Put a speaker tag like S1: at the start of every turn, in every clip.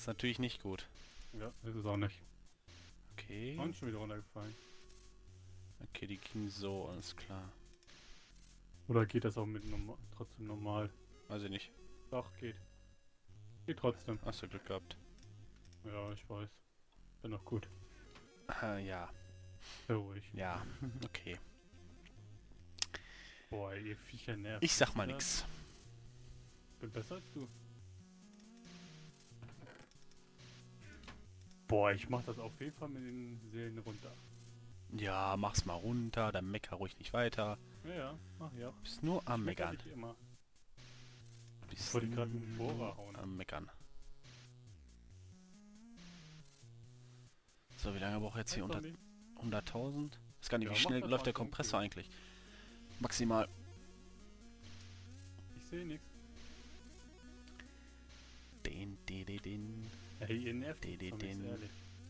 S1: ist natürlich nicht gut.
S2: Ja, ist es auch nicht.
S1: Okay.
S2: Und schon wieder runtergefallen.
S1: Okay, die ging so, alles klar.
S2: Oder geht das auch mit trotzdem normal?
S1: Weiß ich nicht.
S2: Doch, geht. Geht trotzdem.
S1: Hast du Glück gehabt.
S2: Ja, ich weiß. Bin noch gut.
S1: Ja.
S2: Sehr ruhig.
S1: Ja. Okay.
S2: Boah, ihr Viecher nervt.
S1: Ich sag mal
S2: Ja,
S1: nix.
S2: bin besser als du. Boah, ich mach das auf jeden Fall mit den Seelen runter.
S1: Ja, mach's mal runter, dann mecker ruhig nicht weiter.
S2: Ja, ja, ach ja.
S1: Bist nur am
S2: Ich mecker
S1: Meckern.
S2: dich immer.
S1: Bist
S2: wollte gerade einen Bohrer
S1: nur
S2: hauen.
S1: am Meckern. So, wie lange braucht jetzt hier?
S2: Hey,
S1: Unter
S2: Zombie.
S1: 100.000? Ist gar nicht,
S2: Ja,
S1: wie
S2: mach
S1: schnell
S2: das
S1: läuft der
S2: mal,
S1: Kompressor
S2: irgendwie.
S1: eigentlich? Maximal.
S2: Ich sehe nichts.
S1: Den.
S2: Hey, ihr nervt mich, Zombies, ehrlich.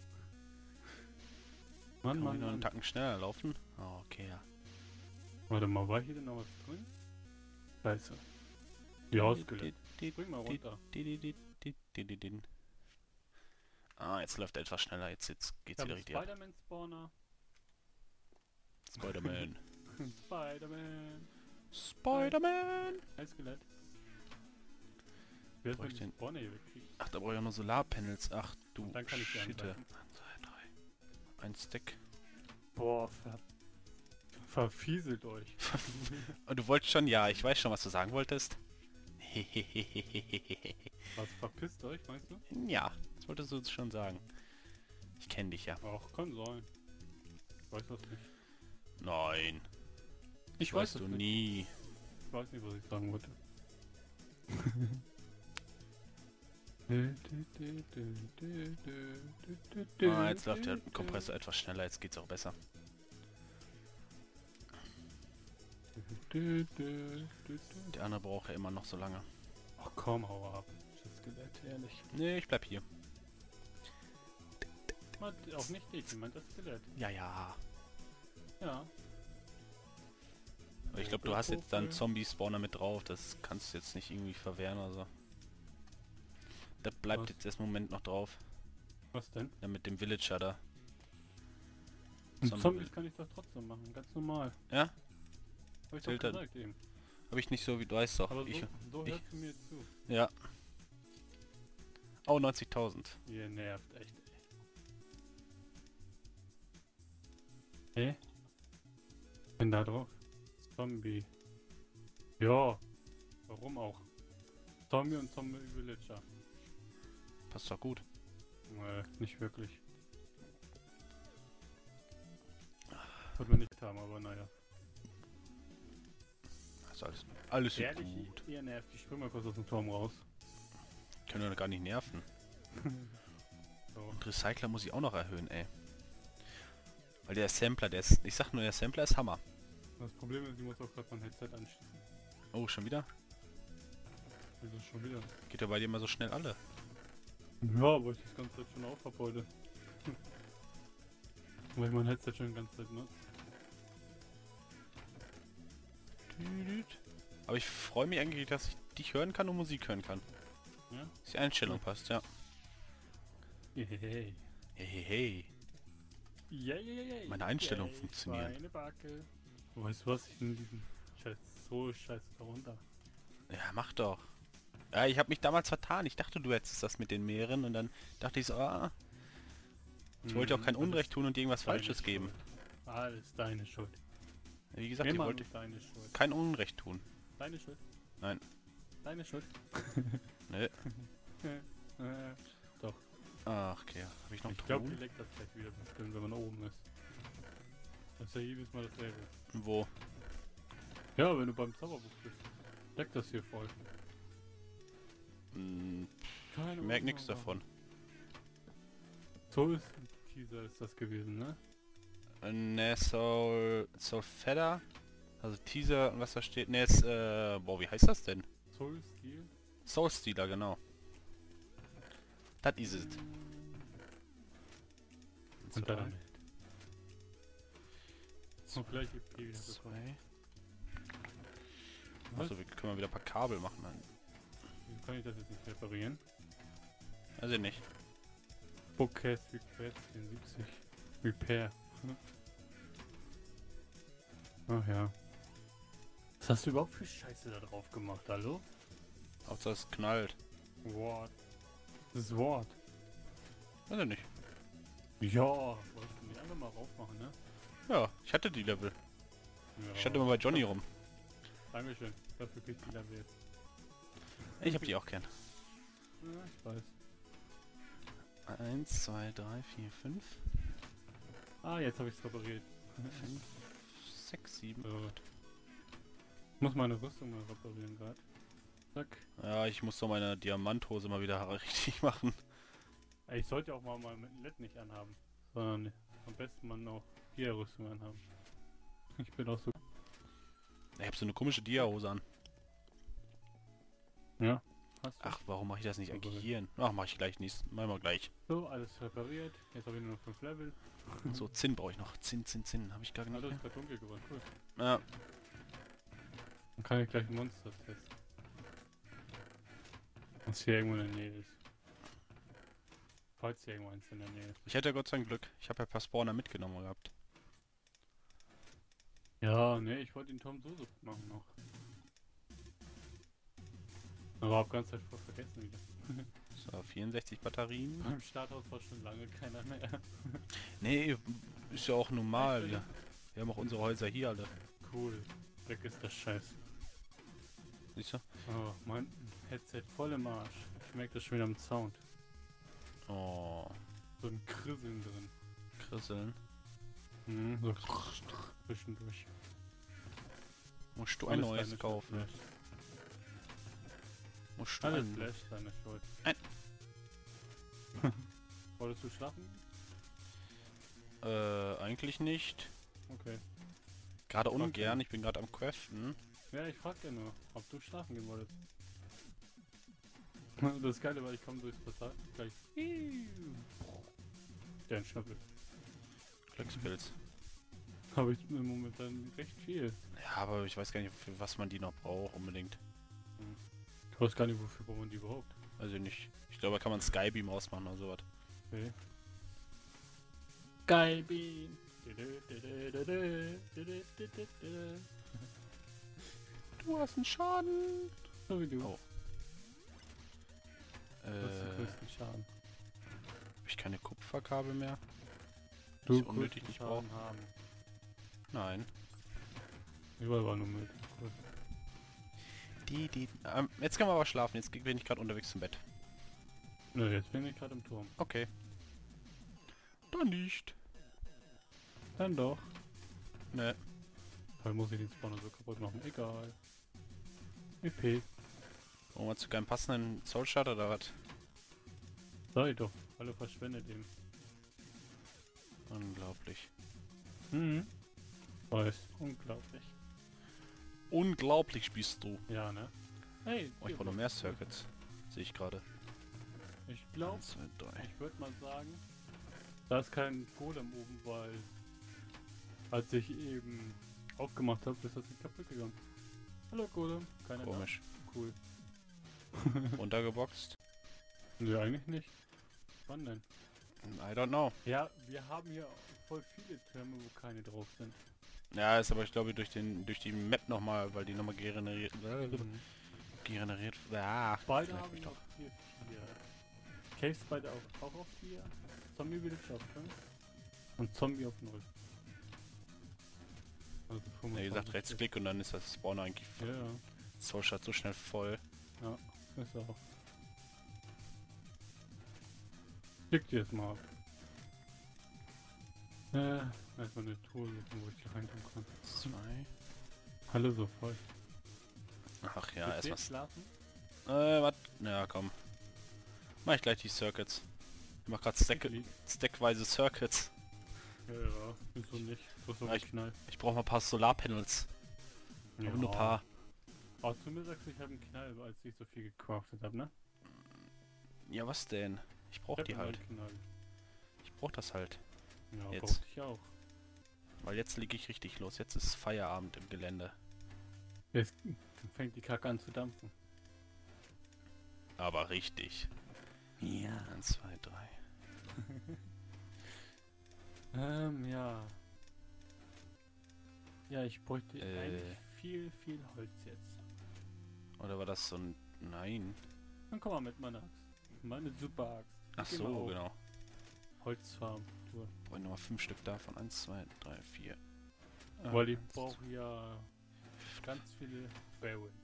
S2: Mann,
S1: Kann man
S2: Mann,
S1: noch einen
S2: Mann.
S1: Tacken schneller laufen? Oh, okay, ja.
S2: Warte mal, war hier denn noch was drin? Scheiße. Ja, Skelett. Spring mal runter.
S1: Ah, jetzt läuft er etwas schneller. Jetzt
S2: Ich
S1: geht's
S2: habe
S1: wieder richtig ab.
S2: Spider-Man-Spawner.
S1: Spider-Man.
S2: Spider-Man.
S1: Spider-Man!
S2: Ein Skelett. Wer
S1: Brauch
S2: soll
S1: ich
S2: den
S1: den-
S2: Spawner hier wegkriegen?
S1: Ach, da brauche ich auch noch Solarpanels. Ach du
S2: Und dann kann ich die
S1: Schitte.
S2: angreifen.
S1: 1, 2, 3. Ein Stack.
S2: Boah, verfieselt euch.
S1: Und du wolltest schon, ja, ich weiß schon, was du sagen wolltest.
S2: Was, verpisst euch, meinst du?
S1: Ja, das wolltest du schon sagen. Ich kenne dich ja.
S2: Ach, kann sein. Ich weiß das nicht.
S1: Nein,
S2: Ich
S1: weißt
S2: weiß
S1: du
S2: es nicht.
S1: nie.
S2: Ich weiß nicht, was ich sagen wollte.
S1: Ah, jetzt läuft der Kompressor etwas schneller, jetzt geht's auch besser. Der andere braucht ja immer noch so lange.
S2: Ach komm, hau ab. Das Skelett, ehrlich.
S1: Nee, ich bleib hier.
S2: Meint auch nicht dich, ich meint das Skelett.
S1: Ja, ja.
S2: Ja.
S1: Aber ich glaube, du hast jetzt dann Zombie-Spawner mit drauf. Das kannst du jetzt nicht irgendwie verwehren oder so. Da bleibt
S2: Was?
S1: jetzt erst einen Moment noch drauf.
S2: Was denn?
S1: Ja, mit dem Villager da.
S2: Und
S1: Zombie-
S2: Zombies kann ich doch trotzdem machen, ganz normal.
S1: Ja?
S2: Hab ich
S1: Zählt
S2: doch
S1: dann.
S2: gesagt eben.
S1: Habe ich nicht so, wie du weißt doch.
S2: Aber
S1: Ich,
S2: so
S1: ich-
S2: hörst du mir zu.
S1: ja. Oh, 90.000.
S2: Ihr nervt echt. Hä? Bin da drauf. Zombie. Ja. Warum auch? Zombie und Zombie Villager.
S1: Passt doch gut.
S2: Nee, nicht wirklich. Wird man nicht haben, aber naja.
S1: Also alles wird
S2: Ehrlich,
S1: gut.
S2: ihr nervt. Ich spring mal kurz aus dem Turm raus.
S1: Können wir gar nicht nerven.
S2: So.
S1: Und Recycler muss ich auch noch erhöhen, ey. Weil der Sampler, der ist... Ich sag nur, der Sampler ist Hammer.
S2: Das Problem ist, ich muss auch gerade mein Headset anschließen.
S1: Oh, schon wieder?
S2: Also schon wieder.
S1: Geht ja bei dir immer so schnell alle.
S2: Ja, aber ich das ganze Zeit schon auf hab heute. Weil ich mein Headset schon die ganze Zeit nutze.
S1: Aber ich freue mich eigentlich, dass ich dich hören kann und Musik hören kann.
S2: Ja?
S1: Dass die Einstellung passt, ja.
S2: Hey.
S1: Hey, hey, hey.
S2: Yay.
S1: Meine Einstellungen funktionieren.
S2: Meine Backe. Weißt du was? Ich nehme diesen Scheiß so scheiße darunter.
S1: Ja, mach doch. Ja, ich habe mich damals vertan. Ich dachte, du hättest das mit den Meeren und dann dachte ich so, ich wollte auch kein Unrecht tun und dir irgendwas Falsches geben.
S2: Alles deine Schuld.
S1: Wie gesagt, ich
S2: Immer
S1: wollte
S2: deine Schuld.
S1: kein Unrecht tun.
S2: Deine Schuld.
S1: Nein.
S2: Deine Schuld.
S1: Ne.
S2: Doch.
S1: Ach, okay. Habe ich noch
S2: Ich glaube, die
S1: Truhen?
S2: leckt das gleich wieder bestimmt, wenn man oben ist. Das ist ja jedes Mal dasselbe.
S1: Wo?
S2: Ja, wenn du beim Zauberbuch bist. Leckt das hier voll.
S1: Hm,
S2: Keine
S1: ich merke
S2: Ahnung,
S1: nichts
S2: aber-
S1: davon.
S2: So ist ein Teaser ist das gewesen, ne?
S1: Ne, Soul Feather. Also Teaser und was da steht. Ne, jetzt, boah, wie heißt das denn?
S2: Soul Steel.
S1: Soul Stealer, genau. Das ist es.
S2: Und
S1: Zwei,
S2: dann. Und gleich EP wieder bekommen.
S1: zwei.
S2: Was?
S1: Achso, wir können mal wieder ein paar Kabel machen. Dann.
S2: Wieso kann ich das jetzt nicht reparieren?
S1: Also nicht.
S2: Bookcast Request 74. Repair. Ach ja. Was hast du überhaupt für Scheiße da drauf gemacht, hallo?
S1: Hauptsache es knallt.
S2: What? Das Wort.
S1: Also nicht.
S2: Ja, wolltest du nicht einfach mal raufmachen, ne?
S1: Ja, ich hatte die Level.
S2: Ja.
S1: Ich stand immer bei Johnny rum.
S2: Dankeschön. Dafür kriegt die Level jetzt.
S1: Ich hab die auch gern.
S2: Ja, ich weiß.
S1: 1, 2, 3, 4, 5,
S2: Ah, jetzt habe ich es repariert.
S1: 5, 6, 7.
S2: So. Ich muss meine Rüstung mal reparieren gerade. Zack.
S1: Ja, ich muss doch meine Diamanthose mal wieder richtig machen.
S2: Ey, ich sollte auch mal mit dem LED nicht anhaben. Sondern am besten man auch Dia-Rüstung anhaben. Ich bin auch so...
S1: Ich hab so eine komische Dia-Hose an.
S2: Ja. Hast du?
S1: Ach, warum mache ich das nicht
S2: Aber-
S1: eigentlich hier? Ach, mach ich gleich nächstes. Machen wir gleich.
S2: So, alles repariert. Jetzt habe ich nur noch 5 Level.
S1: So, Zinn brauche ich noch. Zinn. Habe ich gar nicht
S2: Alles
S1: mehr.
S2: gerade dunkel geworden. Cool.
S1: Ja,
S2: Dann kann ich gleich ein Monster testen. Was hier irgendwo in der Nähe ist. Falls hier irgendwo eins in der Nähe ist.
S1: ich hätte ja Gott sei Dank Glück. Ich habe ja ein paar Spawner mitgenommen gehabt.
S2: Ja, ne, ich wollte den Tom Soße machen noch. Aber hab ganz voll vergessen wieder.
S1: So, 64 Batterien.
S2: Beim Starthaus war schon lange keiner mehr.
S1: Nee, ist ja auch normal.
S2: Echt,
S1: Wir haben auch unsere Häuser hier alle.
S2: Cool. Weg ist das Scheiß.
S1: Siehst du?
S2: Oh, mein Headset voll im Arsch. Ich merke das schon wieder am Sound.
S1: Oh,
S2: So ein Krisseln drin.
S1: Krisseln.
S2: Mhm, so zwischendurch.
S1: Musst du ein
S2: Alles
S1: neues
S2: deine
S1: kaufen?
S2: Schuld,
S1: Musst du
S2: Alles
S1: ein...
S2: Flash, deine Schuld.
S1: Nein.
S2: Wolltest du schlafen?
S1: Eigentlich nicht.
S2: Okay.
S1: Gerade
S2: Okay.
S1: ungern, ich bin gerade am Craften.
S2: Ja, ich frag ja nur, ob du schlafen gehen wolltest. Das Geile war, ich komme durchs Portal, gleich. Der ein Schnappel.
S1: Glückspilz.
S2: Habe ich im Moment dann recht viel.
S1: Ja, aber ich weiß gar nicht, für was man die noch braucht unbedingt.
S2: Ich weiß gar nicht, wofür braucht man die überhaupt.
S1: Also nicht. Ich glaube, da kann man Skybeam ausmachen oder sowas.
S2: Okay. Skybeam.
S1: Du hast einen Schaden.
S2: So wie du.
S1: Oh.
S2: Du hast den größten Schaden.
S1: Hab ich keine Kupferkabel mehr?
S2: Du
S1: ich unnötig
S2: größten
S1: nicht
S2: Schaden haben.
S1: Nein.
S2: Überall war nur Müll. Cool.
S1: Jetzt können wir aber schlafen. Jetzt bin ich gerade unterwegs zum Bett.
S2: Nö, jetzt bin ich gerade im Turm.
S1: Okay. Dann nicht.
S2: Dann doch.
S1: Ne.
S2: Weil muss ich den Spawner so kaputt machen. Egal. EP.
S1: Wollen wir zu keinem passenden Soulshard oder was?
S2: Sag ich doch. Alle verschwendet eben.
S1: Unglaublich.
S2: Mhm. Weiß. Unglaublich.
S1: Unglaublich bist du.
S2: Ja, ne? Hey.
S1: Oh, ich brauche noch mehr Circuits. Sehe ich gerade.
S2: Ich glaube,
S1: 1, 2, 3.
S2: ich würde mal sagen, da ist kein Golem oben, weil als ich eben aufgemacht habe, ist das nicht kaputt gegangen. Hallo Golem. Keine
S1: Komisch.
S2: Da. Cool.
S1: Runtergeboxt?
S2: Nö, eigentlich nicht. Wann denn?
S1: I don't know.
S2: Ja, wir haben hier voll viele Türme, wo keine drauf sind.
S1: Ja, ist aber ich glaube durch die Map nochmal, weil die nochmal regeneriert. Regeneriert. Ah,
S2: Beide
S1: merk
S2: haben
S1: mich
S2: noch 4. Caves beide auch auf 4. Zombie Village auf 5. Und Zombie auf 0. Also
S1: Ja, wie gesagt, Rechtsklick und dann ist das Spawner eigentlich
S2: Ja,
S1: Soulshard so schnell voll.
S2: ist auch. Klick dir jetzt mal ab. Erstmal eine Truhe suchen, wo ich hier reintun kann.
S1: 2.
S2: Alle so voll.
S1: Ach ja,
S2: Willst du
S1: erstmal.
S2: jetzt schlafen?
S1: Was? Na komm. Mach ich gleich die Circuits. Ich mach grad stackweise Circuits.
S2: Ja, wieso nicht? So
S1: Ja, ich-
S2: Knall.
S1: Ich brauche mal ein paar Solarpanels.
S2: Ja.
S1: Aber nur ein paar.
S2: Aber zu mir sagst du, ich habe einen Knall, als ich so viel gecraftet habe, ne?
S1: Ja, was denn? Ich brauche
S2: hab
S1: die
S2: immer
S1: halt.
S2: einen Knall.
S1: Ich brauche das halt.
S2: Ja,
S1: Jetzt.
S2: brauchte ich auch.
S1: Weil jetzt liege ich richtig los. Jetzt ist Feierabend im Gelände.
S2: Jetzt fängt die Kacke an zu dampfen.
S1: Aber richtig. Ja. 1, 2, 3.
S2: Ja. Ja, ich bräuchte eigentlich viel Holz jetzt.
S1: Oder war das so ein... Nein.
S2: Dann komm mal mit meiner Axt. Meine super Axt.
S1: Ach so, genau.
S2: Holzfarm.
S1: Brauche ich nochmal 5 Stück davon. 1, 2, 3, 4.
S2: Weil ich brauche ja ganz viele Barrels.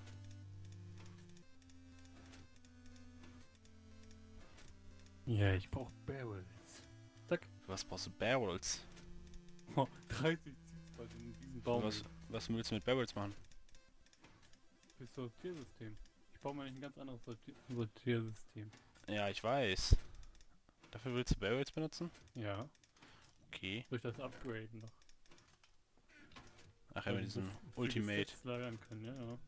S2: Ja, ich brauche Barrels. Zack.
S1: Was brauchst du? Barrels?
S2: 30 Zinsbald in diesem Baum.
S1: Was willst du mit Barrels machen?
S2: Fürs Sortiersystem. Ich baue mir nicht ein ganz anderes Sortiersystem.
S1: Ja, ich weiß. Dafür willst du Barrels benutzen?
S2: Ja.
S1: Okay.
S2: Durch das Upgraden noch.
S1: Ach ja, mit diesem Ultimate.
S2: Lagern können, ja.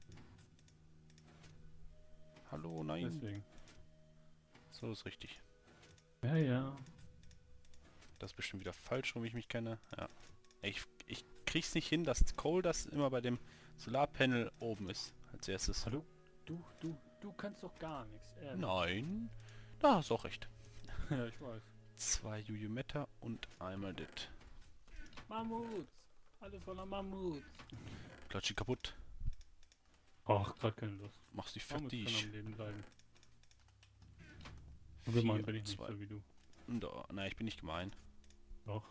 S1: Hallo, nein.
S2: Deswegen.
S1: So ist richtig.
S2: Ja, ja.
S1: Das ist bestimmt wieder falsch, rum wie ich mich kenne. Ja. Ich krieg's nicht hin, dass Cole das immer bei dem Solarpanel oben ist. Als erstes.
S2: Hallo? Du kannst doch gar nichts, ehrlich.
S1: Nein. Da hast du auch recht.
S2: Ja, ich weiß.
S1: 2 Jujumeta und einmal dit.
S2: Mammuts! Alles voller Mammuts!
S1: Klatsch die kaputt.
S2: Ach, grad keine Lust.
S1: Machst die
S2: Mammuts können
S1: fertig.
S2: am Leben bleiben. Und gemein bin ich nicht
S1: 2.
S2: so wie du.
S1: Da, nein, ich bin nicht gemein.
S2: Doch.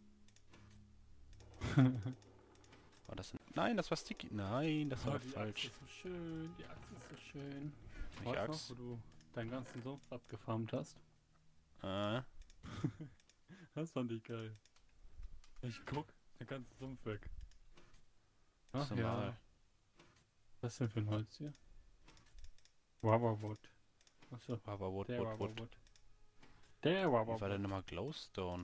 S1: War das denn? Nein, das war Sticky. Nein, das war
S2: Die
S1: falsch.
S2: Axt ist so schön, die Axt ist so schön.
S1: Welche
S2: Weißt
S1: Axt?
S2: noch, wo du deinen ganzen Sumpf abgefarmt hast? Das fand ich geil. Ich guck, der ganze Sumpf weg. Ach
S1: ist normal.
S2: ja. Was ist denn für ein Holz hier? Wawawood. Achso,
S1: Aber what,
S2: der
S1: what, what?
S2: Wawawood. Der
S1: Wie war denn
S2: Wawawood.
S1: nochmal Glowstone?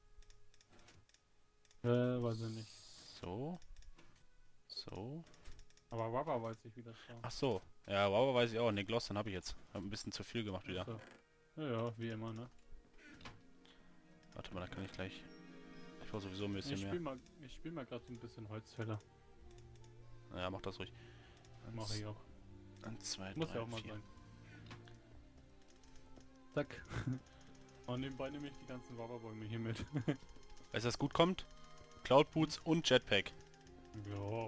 S2: Weiß ich nicht.
S1: So. So.
S2: Aber Wawa weiß ich, wie das war.
S1: Ach so. Ja, wow, weiß ich auch. Ne, Glowstone habe ich jetzt. Hab ein bisschen zu viel gemacht wieder.
S2: Achso. Ja, wie immer, ne?
S1: Warte mal, da kann ich gleich... Ich brauche sowieso ein bisschen
S2: Ich spiel
S1: mehr.
S2: mal, ich spiel mal gerade so ein bisschen Holzfäller.
S1: Ja, mach das ruhig.
S2: Mache ich auch.
S1: 1, 2,
S2: Muss
S1: 3,
S2: ja auch mal
S1: 4.
S2: sein. Zack. Und nebenbei nehme ich die ganzen Wawa-Bäume hier mit.
S1: Weißt du, was gut kommt? Cloud Boots und Jetpack.
S2: Ja.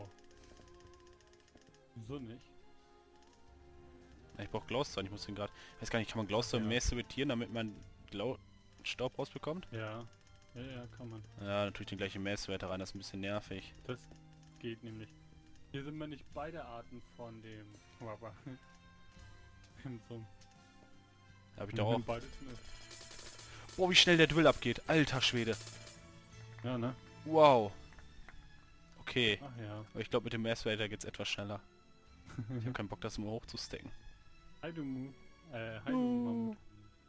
S2: Wieso nicht?
S1: Ja, ich brauche Glowstone. Ich muss den gerade... Ich weiß gar nicht, kann man Glowstone
S2: Ja.
S1: mehr selektieren, damit man Staub rausbekommt?
S2: Ja. Ja, kann man.
S1: Ja, natürlich den gleichen Messwert rein. Das ist ein bisschen nervig.
S2: Das geht nämlich. Hier sind wir nicht beide Arten von dem Wawa. Im Sumpf.
S1: Da habe ich
S2: Wir
S1: doch auch...
S2: nehmen beides mit.
S1: Boah, wie schnell der Drill abgeht. Alter Schwede.
S2: Ja, ne?
S1: Wow. Okay.
S2: Ach ja.
S1: Aber ich glaube, mit dem Messwert geht's etwas schneller. Ich habe keinen Bock, das immer hochzustacken.
S2: Hi du Mu. Hi du Mammut.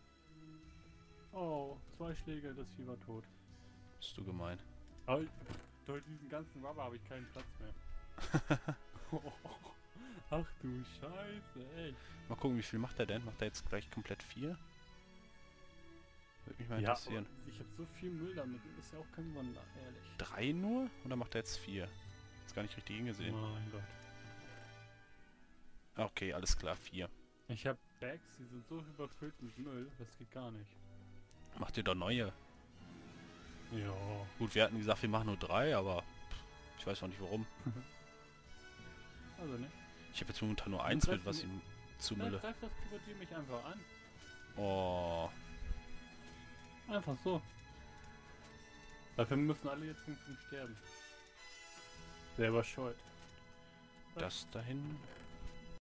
S2: Oh, 2 Schläge, das Vieh war tot.
S1: Bist du gemein.
S2: Aber durch diesen ganzen Wawa habe ich keinen Platz mehr. Ach du Scheiße, echt.
S1: Mal gucken, wie viel macht er denn? Macht er jetzt gleich komplett 4? Würde mich mal
S2: Ja,
S1: interessieren.
S2: aber ich habe so viel Müll damit, ist ja auch kein Wunder, ehrlich.
S1: 3 nur? Oder macht er jetzt 4? Ist gar nicht richtig hingesehen.
S2: Mein Gott.
S1: Okay, alles klar, 4.
S2: Ich habe Bags, die sind so überfüllt mit Müll, das geht gar nicht.
S1: Macht ihr doch neue.
S2: Ja.
S1: Gut, wir hatten gesagt, wir machen nur 3, aber ich weiß noch nicht warum.
S2: Also ne?
S1: Ich habe jetzt momentan nur 1 mit, was ich
S2: Dann
S1: zumülle.
S2: greift das Krokodil mich einfach an.
S1: Oh.
S2: Einfach so. Dafür müssen alle jetzt zum Sterben. Selber schuld.
S1: Das dahin